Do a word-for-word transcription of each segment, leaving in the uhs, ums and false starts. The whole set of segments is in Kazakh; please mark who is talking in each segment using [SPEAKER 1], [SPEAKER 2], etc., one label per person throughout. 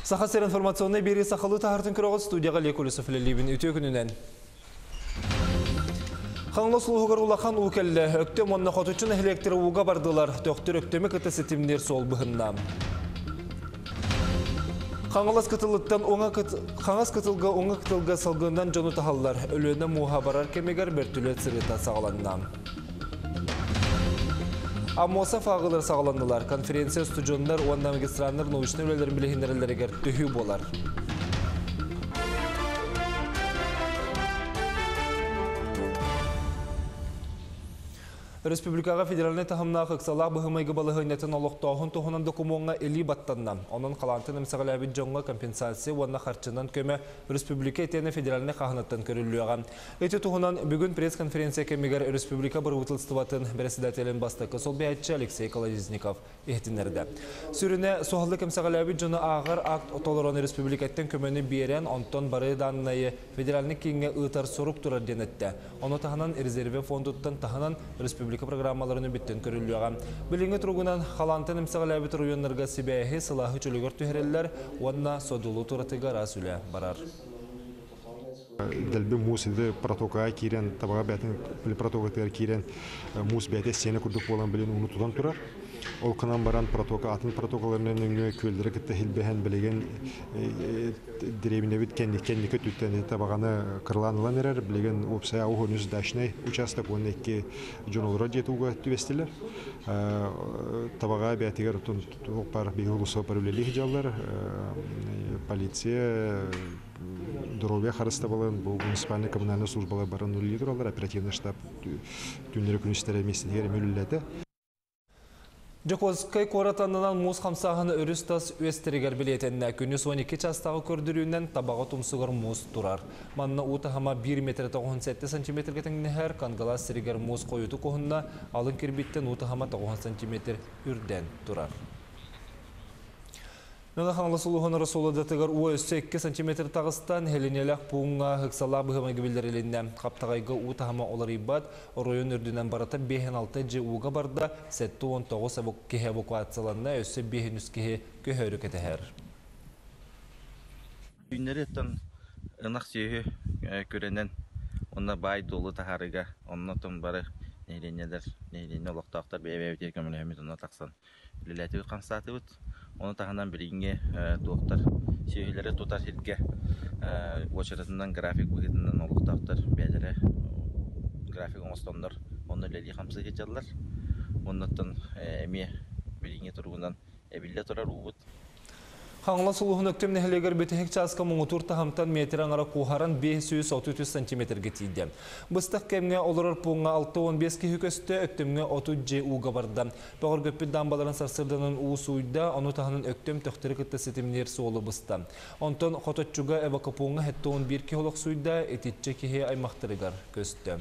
[SPEAKER 1] Сахасер информационный бери сахалы тахартын кірағыз студияға лекулісі филелебін өте күнінен. Қаңлы сұлығығыр улақан ұлкәлі өктем онына қотучын электр уға бардылар. Төқтір өктемі кіті сетімдер сол бұғынна. Қаңылас кытылыттан қаңас кытылға оңа кытылға салғындан жону тахаллар. Өліні муға барар кемегер бертүлі цирыта сағаланна. Амоса фағылар сағаландылар. Конференция студиондар уанна магистрандар научный өлелерін білігіндерілерігер түхі болар. Республикаға федеральный тахымна қықсалақ бұғымайғы балығынетін олықтауғын тұғынан докумонға елі баттанна. Оның қалантын әмсіғаләбін жоңға компенсация уанна қарчынан көмі республика етені федеральный қағынаттан көрілуіға. Эти тұғынан бүгін пресс-конференция кемегер республика бір ұтылстыватын председателін бастықы сол бәйтші Алексей Колодезников ехтінерді. Сүріне соғылы әмсіғаләбін жоны ағыр акт отолырон республикаттен көмені берен онтон бары даннайы федеральный кеңге ұтар сорук тұрар денетті. Оны тағынан резерве фондуттан тағынан республика программаларын биттен көрүлүгөн. Билинге тургунан халантын эмсагалабы районнарга сибэхи сылахы чөлөгөр түһәрелләр уанна содулу туратыга расүлә барар.
[SPEAKER 2] Дәлбе мусиде протоколга кирен табага бәтен протоколга кирен мус бәте сене курдук болан билен унутудан турар. Ол кынан баран протокол атын протоколларынан өңгө көлдөрө китте хилбеһен билеген деребине бит кенди кенди көтүттен табаганы кырланылан эрер билеген опсая огонус дашнай участок он эки жонолора жетүүгө түбестилер. Табага бәтегер тун пар бигулусо парулелих жаллар полиция здоровья харыста болан бу муниципальный коммунальный службалар баран лидерлар оперативный штаб түннөрү күнүстөрө местелер мүлүлләде.
[SPEAKER 1] Жокозкай коратанынан муз хамсағыны өрістас өстерігер білетеніне күніз он екі частағы көрдірүүнен табаға тұмсығыр муз тұрар. Манна ұты хама бір метр тоғыз жеті сантиметр кетіңнігер кангалас сірігер муз қойыты қоғынна алын кербиттен ұты хама тоғыз сантиметр үрден тұрар. Нөні қаңлы сұлығын рысолы датығыр уы өсі екі сантиметр тағыстан хеленелек пуңға ғықсала бұғыма кебелдерелінне. Қаптағайғы ұты хама олар ибад, оройын үрдінен барата бес алты жи уға барда сәтті он тоғыз кеhe эвакуацияланна өсі бес кеhe көхөрі кетігер.
[SPEAKER 3] Үйінері еттен ынақ сүйі көренен онна бай долы тахарыға, онна тұн бары нейленелер, нейлене олықтақтар бәйбәйбетер көмілі онна тақсан. Ліләті қанстаты бұд. Оны тағынан бірінге доқтар сүйілері тұтар елге очыратынан график бұғытынан олықтақтар бәдері график оңыстондар оны ләлі қамсы кетжалар. Оннаттан әме бірінге тұрғынан әбілі тұрар ұғыд.
[SPEAKER 1] Қаңла сұлығын өктем нәхілегер бетехек часқа мұңытур тахамтан метрен ара қуғаран бес жүз отыз үш сантиметрге тейді. Бұстық кәмге олырыр пуңға алты он бес кех өкөсті өктемге отыз же уға барды. Бағыр көппет дамбаларын сарсырдының уыс уйда, оны тағының өктем төқтірі кітті сетімнер суолы бұсты. Онтан қототчуға әвақы пуңға хетті он бір кех олық суйда ететче кеhe аймақтырығар көсті.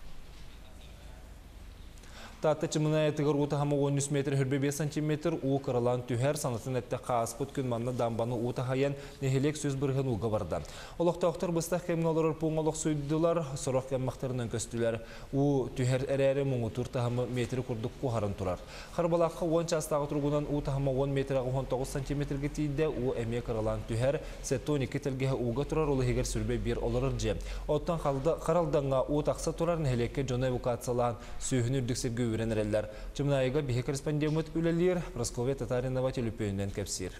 [SPEAKER 1] Таты чымына әтігір ұты хамы он үч метр хүрбе бес сантиметр ұу қырылан түхер санатын әтті қаас бұт күн манны дамбаны ұты хаян нехелек сөз бірген ұға барды. Олықтақтар бұстақ кәмін олырыр пуң олық сөйділер, сұрақ кәммақтарынан көстілер. Ұу түхер әрәрі мұңы тұрты хамы метрі күрдік қуғарын тұрар. Қарбалаққа он частағы тұрғынан ұты хамы он метр он тоғыз сантиметрге тейді ұу әме қырылан түхер сәтті он екі тілгеге ұға тұрар олы егер сүрбе бір олырыр же. Оттан қаралданға ұу тақса тұрар нехелекке жоны эвакуациялан сүйіні үрдіксепге Үренерелер. Чымнайыға бихе корреспондент үлелер Прасковья Татаринова телепөйінден кәпсир.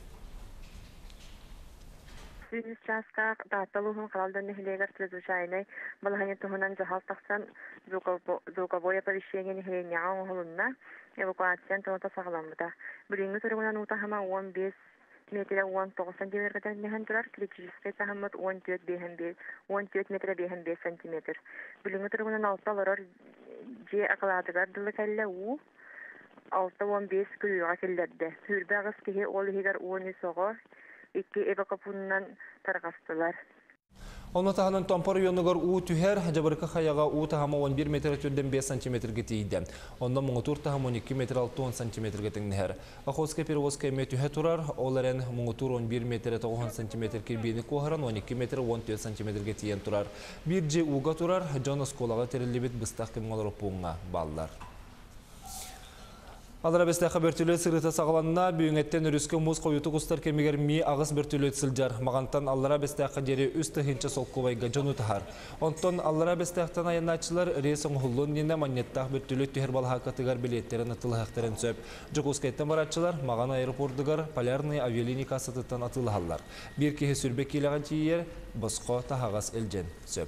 [SPEAKER 4] Сүйініс жасқа датталуғын қалалдан нехелегер чрезвычайный балағанет тұғынан жағал тақсан звуковое оповещение нехелене аңғылынна эвакуациян тұғыта сағаламыда. Бүрінгі тұрғынан ұтахама он бес метр он тоғыз сантиметрден нехен тұрар, критический сағамыд он төрт метр бес сантиметр. Бүрінгі тұрғынан алталарар же акаладыгар дылы кәлі у алты он бес күліға келдерді. Хүрбі ағыз кеге ол егер он соғы екі эвакапунынан тарғастылар.
[SPEAKER 1] Оны тағынан Томпар районығыр у түхер, жабырқы қаяға у тағама он бір метр түрден бес сантиметрге тейді. Онда мұңытур тағама он екі метр алты сантиметрге теңдігер. Ақоска перевозка еме түхе тұрар, оларын мұңытур он бір метр тоғыз сантиметр кербейіні қоғыран он екі метр он төрт сантиметрге тейен тұрар. Bir же уға тұрар, жон осколаға терілі бет бұстақ кемғалар пуңға баллар. Алара бестәқі бөртілет сырыта сағыланына бүйіңеттен үріскі мұз қойуты құстар кемегер ми ағыз бөртілет сылжар. Мағантан алара бестәқі дері үсті хинча солқуайға жону тахар. Онтон алара бестәқтан айыначылар рейсің ғұллын нені маннеттақ бөртілет түйір балға қатығар билеттерін ұтылы әқтерін сөп. Жүкускайттан баратчылар маған аэропордығар полярный авиалиника сатыттан атылы халлар. Bir кеге сүрбек келеген тиер бұсқо тахағас әлжен сөп.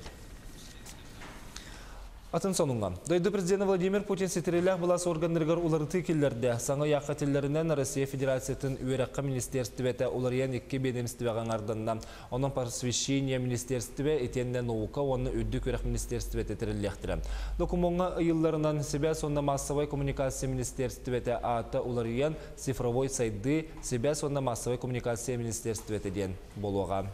[SPEAKER 1] Атын сонуңан. Дойды президент Владимир Путин сетерелях бұлас органдырғар уларыты келлерді. Саңы яқатиллерінен Россия Федерациятын үйраққа министерстіветі олариян екі бенемстівеған ардынна. Оның просвещение министерстіве етенне наука, оны үддік үйрақ министерстіветі тіріллектірі. Докумонға ұйыларынан себя сонна массовой коммуникация министерстіветі аты олариян цифровой сайды себя сонна массовой коммуникация министерстіветі ден болуға.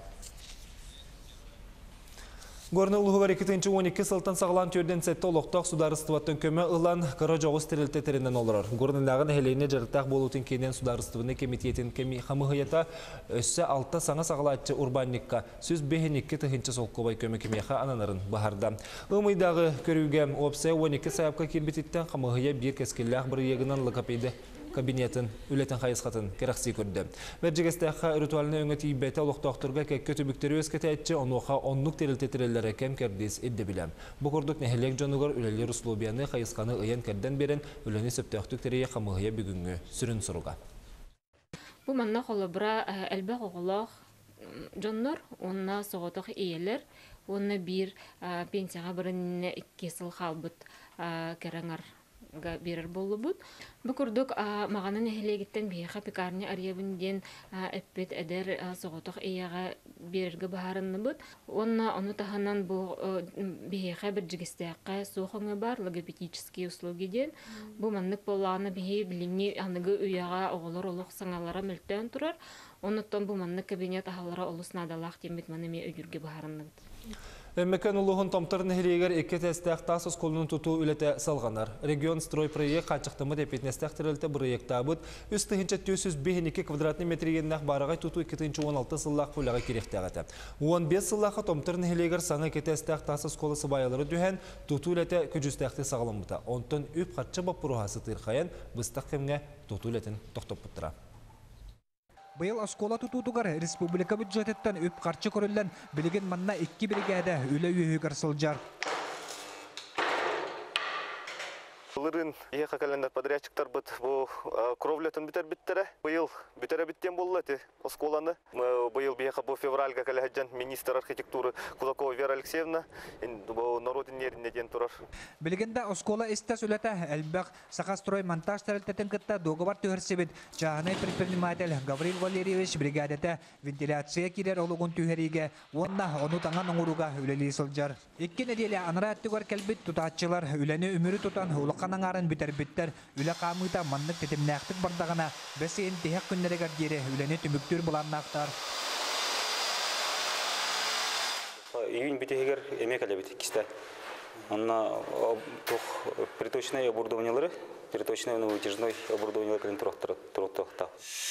[SPEAKER 1] Горны улғығар екі мың он екі сылтан сағылан түрден сәтті олықтақ сударыстываттың көмі ұлан қыры жоғыз тірілті тірінен олырар. Горнынағын әлейіне жарықтақ болутын кенен сударыстывыны комитетін кеми қамығыята өссі алты саңа сағылатчы урбанникка сөз бейін екі тұхынчы солқыбай көмі кемеға ананарын бағарда. Ұмайдағы көрігем опсай он екі сайапқа кербететтен қамығыя бір кәскелләқ бір егінен лықапейді кабинетін үлетін қайысқатын керақси көрді. Бәржігістәққа ритуаліне өңі тейбәті олықтақтырға кәккі түбіктері өскеті әтчі онуға оннық терілтетірелері кәм кәрдес едді білем. Бұқырдық нәхелек жонығыр үлелер ұслубияны қайысқаны ұян кәрден берін үлені сөптіқтіктерге қамығыя бүгінгі сүрін сұруға.
[SPEAKER 5] Бұл манна қолыбыра әлбәқ оғылақ жоннор, онына соғытық иелер, оны бір пенсияға бірінне кесіл қалбыт кәріңар берер болу бұд. Бұл күрдік мағанын әхілегеттен бейіға пекарны арьебінден әппет әдер соғытық ияға берерге бағарынны бұд. Онна оны тағанан бұл бейіға бір жігістәққа соқыңы бар, логопедический услугиден. Бұл маннық болағаны бейі білімне анығы үйаға оғылар олық саңалара мүлттен тұрар. Оныттан бұл маннық кабинет ағалара олысына адалақ темет манымен өйірге бағарынны бұд.
[SPEAKER 1] Әммекен ұлығын томтарын хелегер екі тәстәқ тасыз қолының тұту үлеті салғанар. Регион строй проект қачықтымы депетнестәқ тірілті проект абыд. Үсті хинча төс жүз бес екі квадратный метрегеннақ барағай тұту екі мың он алты сыллақ қолаға керектәғаті. он бес сыллақы томтарын хелегер саңы екі тәстәқ тасыз қолы сыбайылары дүйен тұту үлеті күжістәқті сағылымыда. Онтын үп қатшы бап бұрғасы тырқайын бұстақ кемге тұту үлетін тоқтап бұттыра.
[SPEAKER 6] Быйыл оскола тутутугар республика бюджететтен үп қарчы көрілден білген манна екі бригада үлі үйігір сылжар.
[SPEAKER 7] Лырын еха календар подрядчиктар бит бу кровлетін бітер биттері. Быйыл бітері биттен боллаты осколаны. Быйыл бияха бу февральга калехаджан министр архитектуры Кулакова Вера Алексеевна бу народын неринне ден турар.
[SPEAKER 6] Билгенде оскола истес үләтә әлбәк сахастрой монтаж тәрелтетен кытта договор төһәрсебет. Чағанай предприниматель Гаврил Валерьевич бригадата вентиляция кирер олугун төһәриге онна оны таңан оңуруга үлели сылжар. Икки неделе анара әттүгәр кәлбит тутачылар үләне өмүрү тутан улаканаңарын битер биттер үлә камыта маннык тетемнәктик бардагына бәсен тәһәк күннәргә дире үләне түмүктүр буланнактар.
[SPEAKER 8] Июнь битегер эмек әлбит кисте. Анна тух приточное оборудованиелары, приточное вытяжной оборудование клин тротта.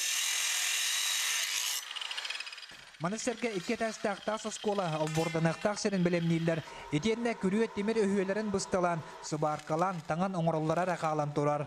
[SPEAKER 6] Манасерге икки тәстәк тас оскола алборданактак серен белемнилер. Этенне күрүет темир өһүләрен бысталан, сыбаркалан, таңан оңроллара ракалан турар.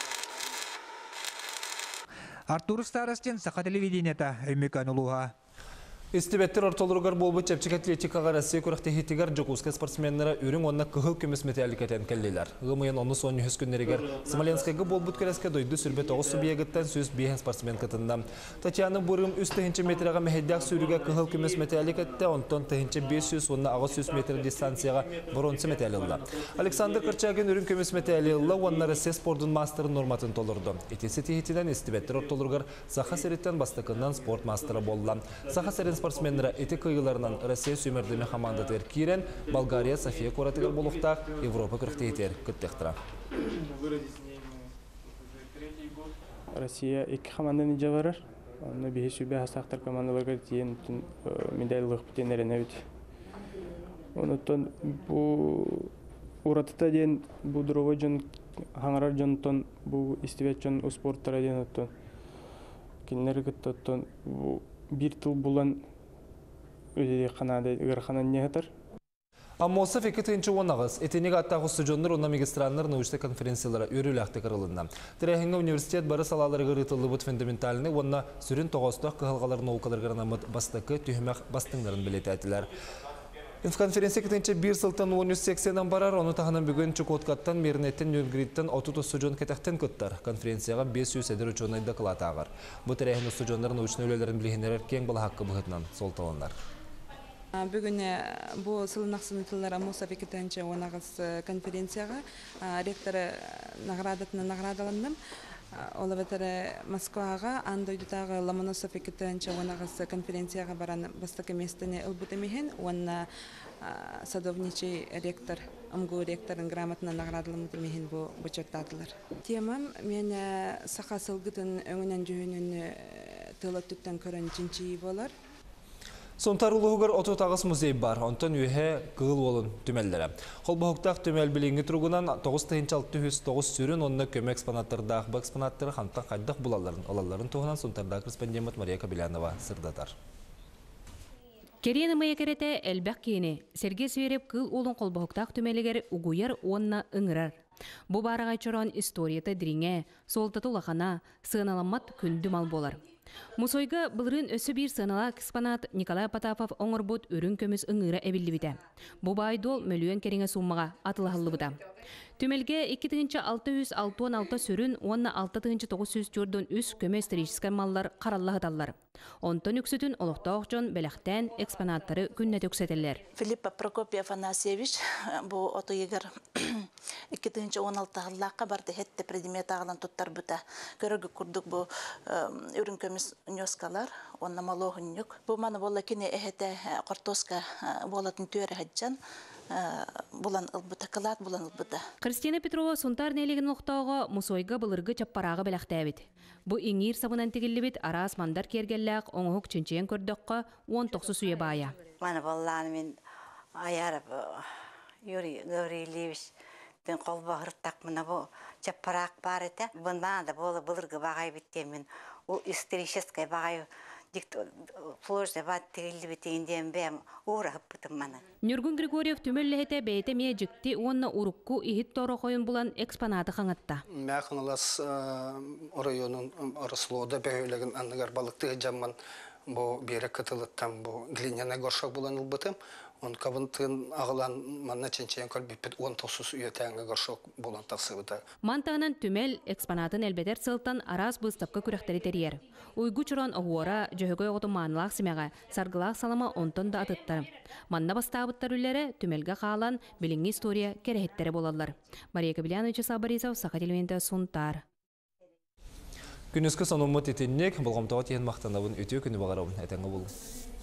[SPEAKER 6] Артур Старостин, Саха телевидениета, Эмекан Улуга.
[SPEAKER 1] Истебеттер ортолырғар болбы чәпчік атлетикаға Россия көріқтехетігер жүкузка спортсменлері үрің онына күхіл көмес металликатен кәллелер. Ғымайын оны соны хүс күннерігер Смоленскайғы болбыт көреске дойды сүрбе тоғыз субъегіттен сөз бейін спортсмен кытында. Татьяна Бұрым үз тыхынчы метріға мәхеддәк сүріге күхіл көмес металликатте, онтон тыхынчы бес жүз, онына ағыз жүз метр дистанцияға бронсы металлилла. Александр Кырчагин үрін көмес металлилла, онына Россия спордың мастерын норматын толырды. Етесі тихетінен истебеттер ортолырғар Саха Сереттен бастықынан спорт мастері болла. Саха Серен спортсменлері эти кыйыларынан Россия сүймердеме командатыр кирен, Болгария София Коратыгар болуқтақ Европа күріктейтер күттектіра.
[SPEAKER 9] Россия екі команданы жабарар. Оны бейі сөйбе хастақтар командаларға дейін медалылық бітенерін әбіт. Онытын бұл ұратыта дейін бұл дұровы жон, хаңарар жонтон, бұл истивет жон ұспорттара дейін оттон. Кенлері күттоттон бұл бір тыл болан өдеде қанады ғырқанан не ғытыр?
[SPEAKER 1] Аммосов екі тыынчы онағыз, етенек аттағы студионлар онна магистранлар научты конференциялары үріләқті қырылында. Тірәхінгі университет бары салалары ғырытылы бұд фундаменталыны онна сүрін тоғыстық қығылғалар наукаларғарына бастықы түйімәқ бастыңларын білеті әтілер. Инфоконференция кетенче бір сылтан он үч сексеннен барар, оны тағынан бүгін Чукоткаттан, Мернеттен, Нюргриттен отыз студион кетектен көттір. Конференцияға бес жүз әдір ученый доклад ағар. Бұ тірәхінгі студионлар научны өлелерін білгенерер кең бұл хаққы бұғытынан сол таландар.
[SPEAKER 10] Бүгін бұл сылынақсын ұтылар Амосов екі тыынчы онағыз конференцияға ректоры наградатына наградаландым. Ол бетері Москваға, андойдутағы Ломоносов екі тыынчы онағыз конференцияға баран бастықы местіне ұлбытымеген, онна садовничий ректор, омгу ректорын грамотына наградаландымеген бұл бұчыртадылар. Темам мен сақа сылғытын өңінен жүйінін тылы түттен көрін жинчиі болар.
[SPEAKER 1] Сонтар улуғығыр отутағыз музей бар, онтан үйе қығыл олын түмелдері. Қолбағықтақ түмел біліңгі тұрғынан тоғыз тыынчы алты жүз тоғыз сүрін онына көмі экспонаттардағы бұл экспонаттары қантан қайдақ бұлаларын, олаларын туғынан сонтардағы корреспондент Мария Кабелянова сырдатар.
[SPEAKER 11] Керені мәйекереті әлбәқ кейіне, Сергей Свереп қыл олын қолбағықтақ түмелігер ұғуяр онына ұңырар. Бұ барағай чоран историяты діріңе, солтаты ұлақана, сығыналамат күнді мал болар. Мусойга былырын өсі бір сынала экспонат Николай Потапов оңырбут өрін көміз ұңыра әбілі біті. Бұ байдол мөлуен кереңе суммаға атылағылы біті. Түмелге екі тыынчы алты жүз алтын алты сүрін, онна алты тыынчы тоғыз жүз жүрден үс көмі историческай маллар қараллағы даллар. Онтон үксітін олықтауық жон бәліқтен экспонаттары күннет үксетелер.
[SPEAKER 12] Филипп Прокопий Афанасьевич бұл оты егер iki тыынчы он алты ғыллаққа барды хетті предмет ағылан тұттар бұта. Көрігі күрдік бұл үрін көміз үнескалар, онна малоғын нүк. Бұл маны болы кені әхеті қортоска болатын түйері хаджан. Булан ылбыта, кылат булан ылбыта.
[SPEAKER 11] Кристина Петрова сонтар нелеген ұқтауға мұсойға бұлырғы чаппарағы біліқтәбет. Бұ еңір сабынан тегілі бет арас мандар кергелләқ оңығық чынчен көрдіққа он тоқсы суе бая.
[SPEAKER 13] Маны болланы мен аярып Юрий Гаврилевич ден қолба ғырттақ мұна бұл чаппарақ бар еті. Бұндан да болы бұлырғы бағай біттен мен ол историческай бағай Флоржа бат тегілі бітегінден бәм уғырағып бұтым маны.
[SPEAKER 11] Нюргун Григорьев түмелләхеті бәйті ме жікті онна ұрықку ихит торы қойын бұлан экспонаты қаңатта.
[SPEAKER 14] Мәқін алас районын арыслода бәйілігін анығар балықты жаман бұл бері кытылыттан бұл глиняна горшақ бұлан ұлбытым. Он кабынтын ағылан манна ченчен көлбепет он тоқсыз үйетәңі горшақ бұлан тақсы бұта.
[SPEAKER 11] Мантағынан түмел экспонатын әлбетер сылтан арас бұстапқа күрәқтері терьер. Уйгу чуран оғуара жөһөгөй оғыты манылақ сімеға, сарғылақ салама онтон да атыттар. Манна бастабыттар үлері түмелге қағалан біліңгі история керехеттері болалар. Мария Кабеляновича Сабаризов, Сақа телевизионда Сунтар.
[SPEAKER 1] Күнізгі сонымы тетеннек, бұлғымтауы тиен мақтанабын өте күні бағарауын әтеңі болу.